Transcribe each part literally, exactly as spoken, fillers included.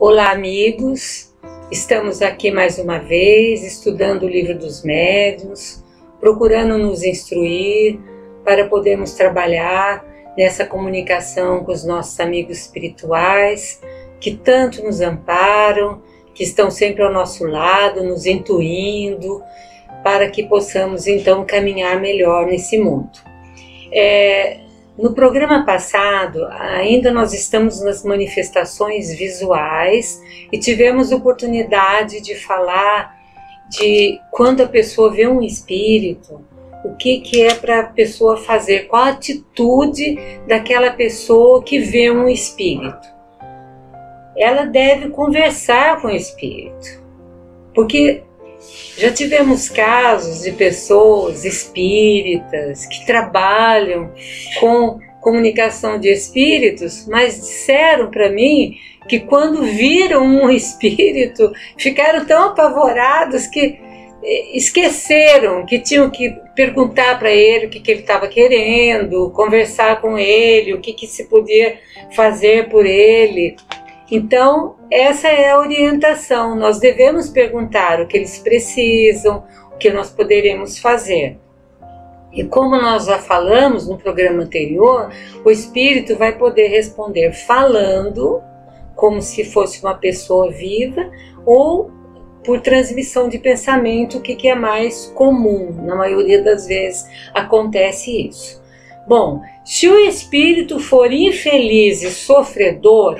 Olá, amigos! Estamos aqui mais uma vez, estudando o Livro dos Médiuns, procurando nos instruir para podermos trabalhar nessa comunicação com os nossos amigos espirituais, que tanto nos amparam, que estão sempre ao nosso lado, nos intuindo, para que possamos então caminhar melhor nesse mundo. É, no programa passado, ainda nós estamos nas manifestações visuais e tivemos oportunidade de falar de quando a pessoa vê um espírito, o que, que é para a pessoa fazer, qual a atitude daquela pessoa que vê um espírito. Ela deve conversar com o espírito, porque já tivemos casos de pessoas espíritas que trabalham com comunicação de espíritos, mas disseram para mim que quando viram um espírito ficaram tão apavorados que esqueceram que tinham que perguntar para ele o que, que ele estava querendo, conversar com ele, o que, que se podia fazer por ele. Então, essa é a orientação. Nós devemos perguntar o que eles precisam, o que nós poderemos fazer. E como nós já falamos no programa anterior, o espírito vai poder responder falando, como se fosse uma pessoa viva, ou por transmissão de pensamento, o que, que é mais comum. Na maioria das vezes acontece isso. Bom, se o espírito for infeliz e sofredor,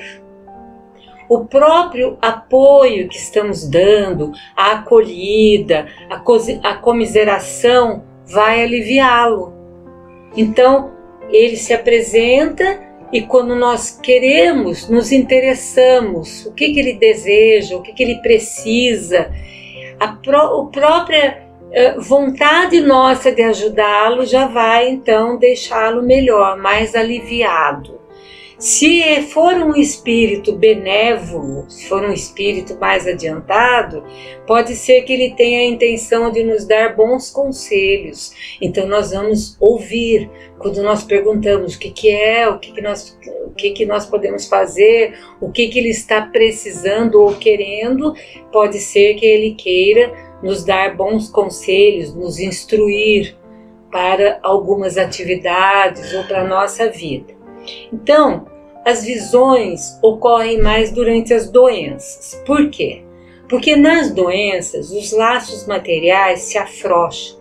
o próprio apoio que estamos dando, a acolhida, a, a comiseração vai aliviá-lo. Então, ele se apresenta e quando nós queremos, nos interessamos, o que, que ele deseja, o que, que ele precisa, a, pró a própria uh, vontade nossa de ajudá-lo já vai então deixá-lo melhor, mais aliviado. Se for um espírito benévolo, se for um espírito mais adiantado, pode ser que ele tenha a intenção de nos dar bons conselhos. Então nós vamos ouvir quando nós perguntamos o que, que é, o, que, que, nós, o que, que nós podemos fazer, o que, que ele está precisando ou querendo. Pode ser que ele queira nos dar bons conselhos, nos instruir para algumas atividades ou para a nossa vida. Então, as visões ocorrem mais durante as doenças. Por quê? Porque nas doenças os laços materiais se afrouxam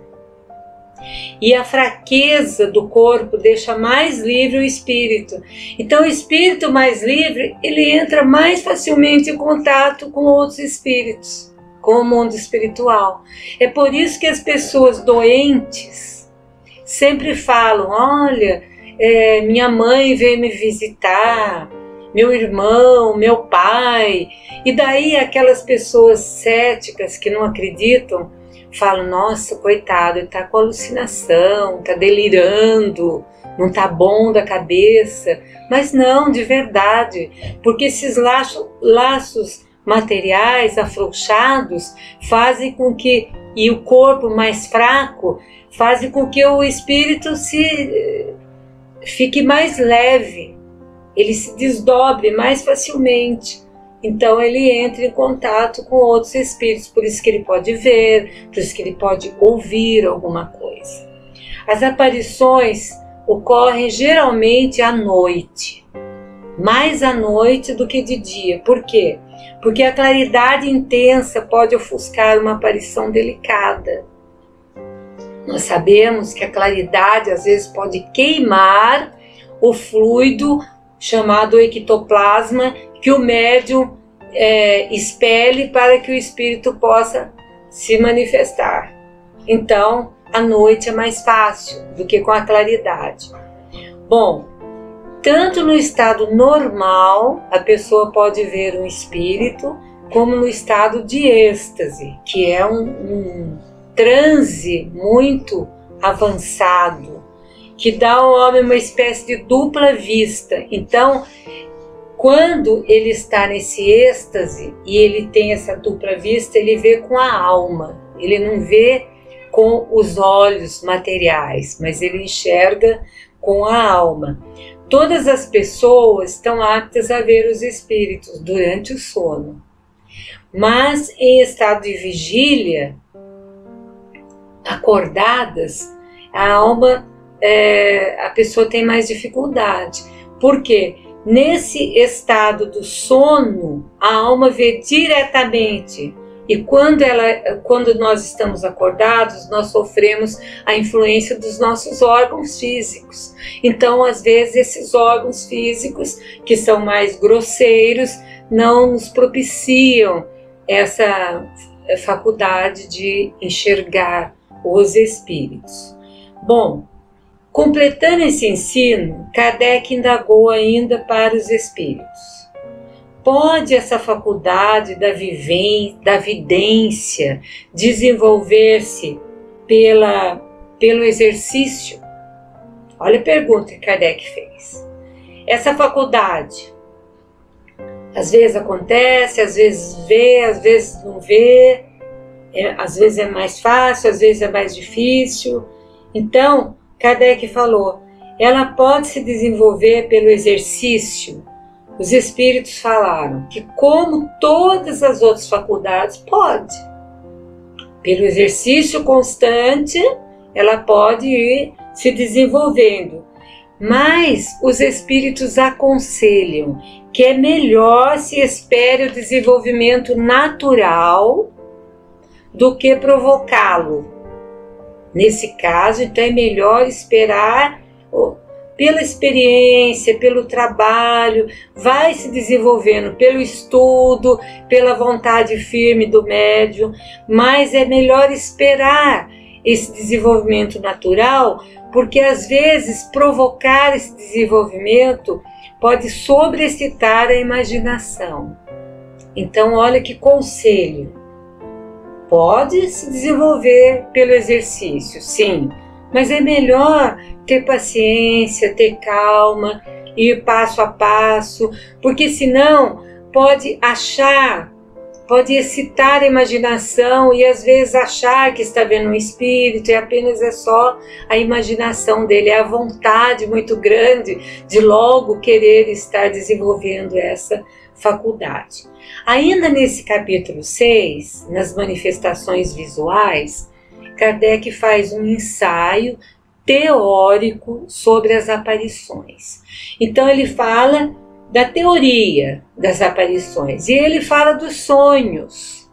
e a fraqueza do corpo deixa mais livre o espírito. Então o espírito mais livre, ele entra mais facilmente em contato com outros espíritos, com o mundo espiritual. É por isso que as pessoas doentes sempre falam, olha, É, minha mãe veio me visitar, meu irmão, meu pai, e daí aquelas pessoas céticas que não acreditam falam, nossa, coitado, ele está com alucinação, está delirando, não está bom da cabeça. Mas não, de verdade, porque esses laços, laços materiais afrouxados fazem com que, e o corpo mais fraco, fazem com que o espírito se fique mais leve, ele se desdobre mais facilmente, então ele entra em contato com outros espíritos, por isso que ele pode ver, por isso que ele pode ouvir alguma coisa. As aparições ocorrem geralmente à noite, mais à noite do que de dia. Por quê? Porque a claridade intensa pode ofuscar uma aparição delicada. Nós sabemos que a claridade às vezes pode queimar o fluido chamado ectoplasma que o médium é, expele para que o espírito possa se manifestar. Então, à noite é mais fácil do que com a claridade. Bom, tanto no estado normal a pessoa pode ver um espírito, como no estado de êxtase, que é um, um transe muito avançado, que dá ao homem uma espécie de dupla vista. Então, quando ele está nesse êxtase e ele tem essa dupla vista, ele vê com a alma, ele não vê com os olhos materiais, mas ele enxerga com a alma. todas as pessoas estão aptas a ver os espíritos durante o sono. Mas em estado de vigília, acordadas, a alma, é, a pessoa tem mais dificuldade. Por quê? Nesse estado do sono, a alma vê diretamente. E quando, ela, quando nós estamos acordados, nós sofremos a influência dos nossos órgãos físicos. Então, às vezes, esses órgãos físicos, que são mais grosseiros, não nos propiciam essa faculdade de enxergar os espíritos. Bom, completando esse ensino, Kardec indagou ainda para os espíritos. Pode essa faculdade da, vivência, da vidência desenvolver-se pela, pelo exercício? Olha a pergunta que Kardec fez. Essa faculdade, às vezes acontece, às vezes vê, às vezes não vê, é, às vezes é mais fácil, às vezes é mais difícil. Então, Kardec falou, ela pode se desenvolver pelo exercício. Os espíritos falaram que, como todas as outras faculdades, pode. Pelo exercício constante, ela pode ir se desenvolvendo. Mas os espíritos aconselham que é melhor se espere o desenvolvimento natural do que provocá-lo. Nesse caso, então, é melhor esperar pela experiência, pelo trabalho, vai se desenvolvendo pelo estudo, pela vontade firme do médium, mas é melhor esperar esse desenvolvimento natural, porque às vezes provocar esse desenvolvimento pode sobreexcitar a imaginação. Então, olha que conselho. Pode se desenvolver pelo exercício, sim, mas é melhor ter paciência, ter calma, ir passo a passo, porque senão pode achar, pode excitar a imaginação e às vezes achar que está vendo um espírito e apenas é só a imaginação dele, é a vontade muito grande de logo querer estar desenvolvendo essa faculdade. Ainda nesse capítulo seis, nas manifestações visuais, Kardec faz um ensaio teórico sobre as aparições. Então ele fala da teoria das aparições e ele fala dos sonhos.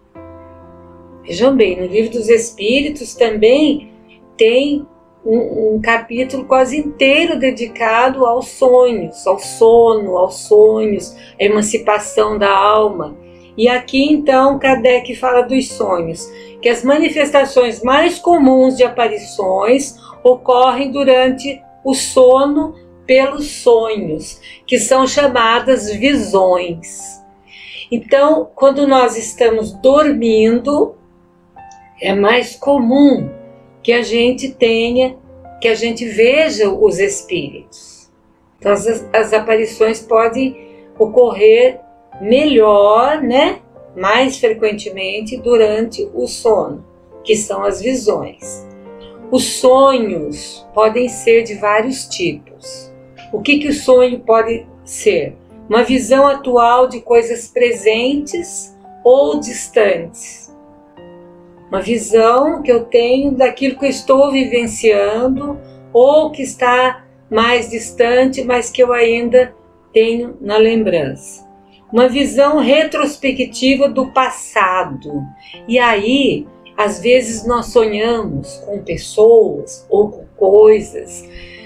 Vejam bem, no Livro dos Espíritos também tem um, um capítulo quase inteiro dedicado aos sonhos, ao sono, aos sonhos, à emancipação da alma. E aqui então Kardec fala dos sonhos, que as manifestações mais comuns de aparições ocorrem durante o sono pelos sonhos, que são chamadas visões. Então, quando nós estamos dormindo, é mais comum que a gente tenha, que a gente veja os espíritos. Então, as, as aparições podem ocorrer melhor, né? Mais frequentemente durante o sono, que são as visões. Os sonhos podem ser de vários tipos. O que que o sonho pode ser? Uma visão atual de coisas presentes ou distantes. Uma visão que eu tenho daquilo que eu estou vivenciando ou que está mais distante, mas que eu ainda tenho na lembrança. Uma visão retrospectiva do passado. E aí, às vezes nós sonhamos com pessoas ou com coisas,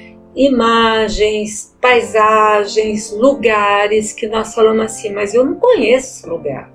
imagens, paisagens, lugares que nós falamos assim, mas eu não conheço esse lugar.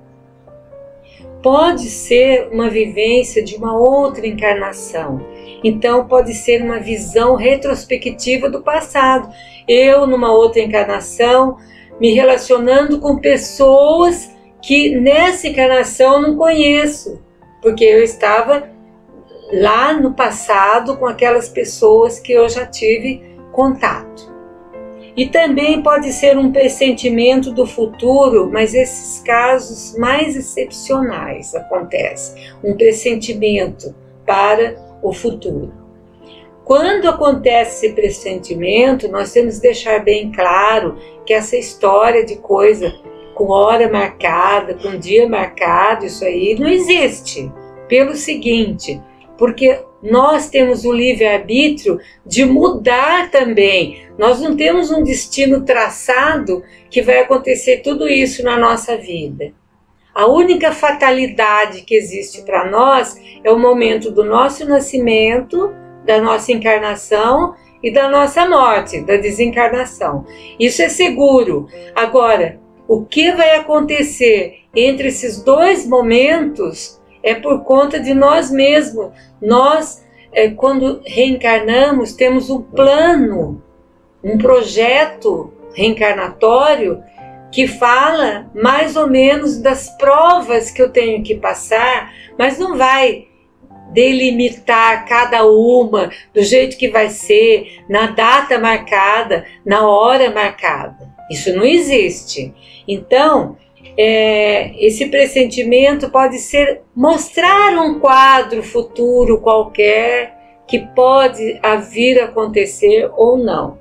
Pode ser uma vivência de uma outra encarnação. Então pode ser uma visão retrospectiva do passado. Eu, numa outra encarnação, me relacionando com pessoas que nessa encarnação não conheço, porque eu estava lá no passado com aquelas pessoas que eu já tive contato. E também pode ser um pressentimento do futuro, mas esses casos mais excepcionais acontecem, um pressentimento para o futuro. Quando acontece esse pressentimento, nós temos que deixar bem claro que essa história de coisa com hora marcada, com dia marcado, isso aí não existe. Pelo seguinte, porque nós temos o livre-arbítrio de mudar também. Nós não temos um destino traçado que vai acontecer tudo isso na nossa vida. A única fatalidade que existe para nós é o momento do nosso nascimento, da nossa encarnação e da nossa morte, da desencarnação. Isso é seguro. Agora, o que vai acontecer entre esses dois momentos é por conta de nós mesmos. Nós, é, quando reencarnamos, temos um plano, um projeto reencarnatório que fala mais ou menos das provas que eu tenho que passar, mas não vai delimitar cada uma do jeito que vai ser, na data marcada, na hora marcada. Isso não existe. Então, é, esse pressentimento pode ser mostrar um quadro futuro qualquer que pode vir a acontecer ou não.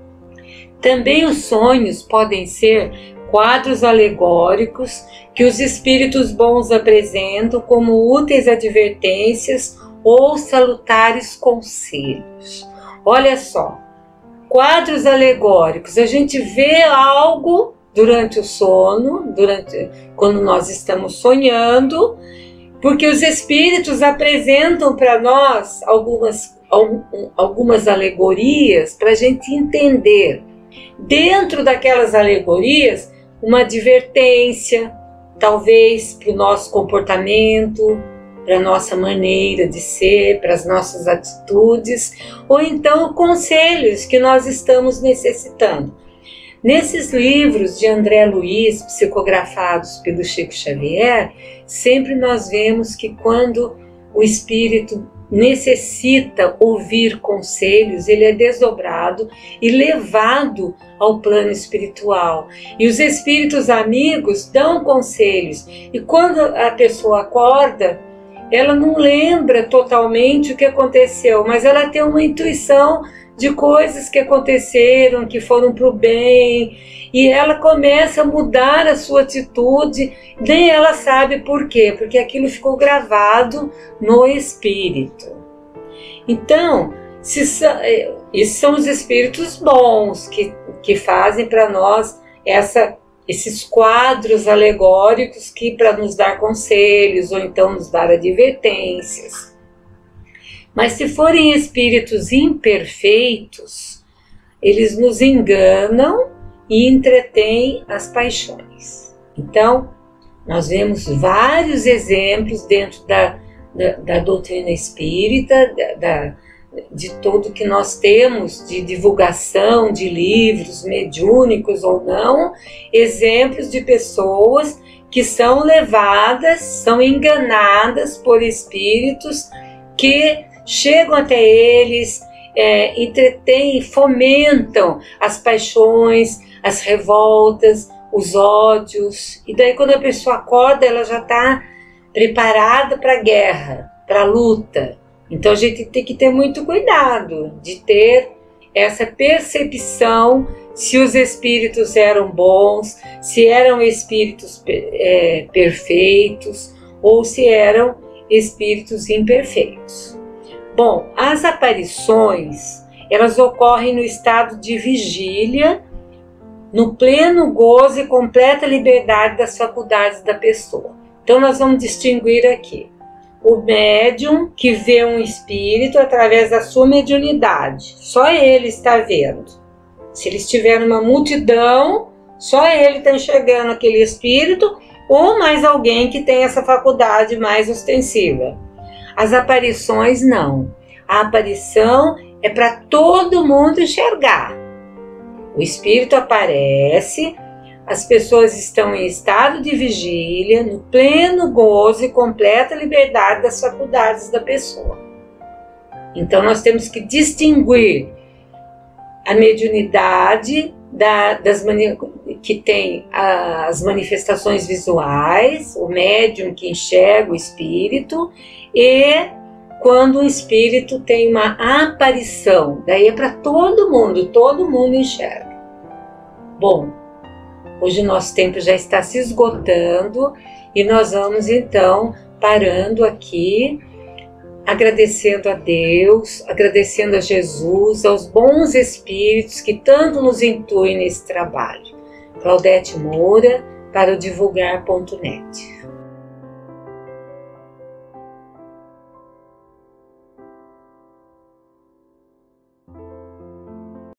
Também os sonhos podem ser quadros alegóricos que os espíritos bons apresentam como úteis advertências ou salutares conselhos. Olha só, quadros alegóricos, a gente vê algo durante o sono, durante, quando nós estamos sonhando, porque os espíritos apresentam para nós algumas, algumas alegorias para a gente entender. Dentro daquelas alegorias, uma advertência, talvez para o nosso comportamento, para a nossa maneira de ser, para as nossas atitudes, ou então conselhos que nós estamos necessitando. Nesses livros de André Luiz, psicografados pelo Chico Xavier, sempre nós vemos que quando o espírito necessita ouvir conselhos, ele é desdobrado e levado ao plano espiritual. E os espíritos amigos dão conselhos. E quando a pessoa acorda, ela não lembra totalmente o que aconteceu, mas ela tem uma intuição de coisas que aconteceram, que foram para o bem, e ela começa a mudar a sua atitude, nem ela sabe por quê, porque aquilo ficou gravado no espírito. Então, se são, esses são os espíritos bons que, que fazem para nós essa, esses quadros alegóricos que para nos dar conselhos ou então nos dar advertências. Mas se forem espíritos imperfeitos, eles nos enganam e entretêm as paixões. Então, nós vemos vários exemplos dentro da, da, da doutrina espírita, da, da, de tudo que nós temos de divulgação de livros mediúnicos ou não, exemplos de pessoas que são levadas, são enganadas por espíritos que chegam até eles, é, entretêm, fomentam as paixões, as revoltas, os ódios. E daí quando a pessoa acorda, ela já está preparada para a guerra, para a luta. Então a gente tem que ter muito cuidado de ter essa percepção se os espíritos eram bons, se eram espíritos é, perfeitos ou se eram espíritos imperfeitos. Bom, as aparições, elas ocorrem no estado de vigília, no pleno gozo e completa liberdade das faculdades da pessoa. Então nós vamos distinguir aqui o médium que vê um espírito através da sua mediunidade. Só ele está vendo. Se ele estiver numa multidão, só ele está enxergando aquele espírito ou mais alguém que tem essa faculdade mais ostensiva. As aparições não. A aparição é para todo mundo enxergar. O espírito aparece, as pessoas estão em estado de vigília, no pleno gozo e completa liberdade das faculdades da pessoa. Então nós temos que distinguir a mediunidade da, das mani que tem as manifestações visuais, o médium que enxerga o espírito, e quando o espírito tem uma aparição. Daí é para todo mundo, todo mundo enxerga. Bom, hoje o nosso tempo já está se esgotando e nós vamos então parando aqui, agradecendo a Deus, agradecendo a Jesus, aos bons espíritos que tanto nos intuem nesse trabalho. Claudete Moura, para o divulgar ponto net.